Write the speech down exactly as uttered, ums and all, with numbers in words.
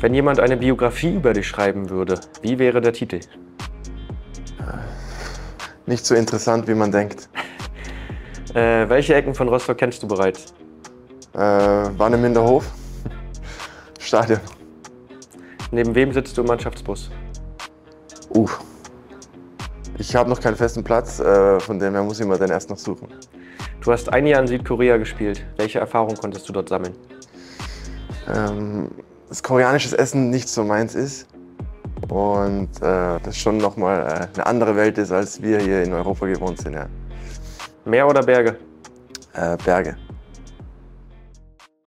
Wenn jemand eine Biografie über dich schreiben würde, wie wäre der Titel? Nicht so interessant, wie man denkt. Äh, welche Ecken von Rostock kennst du bereits? Äh, Warnemünderhof, Stadion. Neben wem sitzt du im Mannschaftsbus? Uh. Ich habe noch keinen festen Platz, äh, von dem her muss ich mal den erst noch suchen. Du hast ein Jahr in Südkorea gespielt. Welche Erfahrung konntest du dort sammeln? Ähm, dass koreanisches Essen nicht so meins ist und äh, das schon nochmal äh, eine andere Welt ist, als wir hier in Europa gewohnt sind. Ja. Meer oder Berge? Äh, Berge.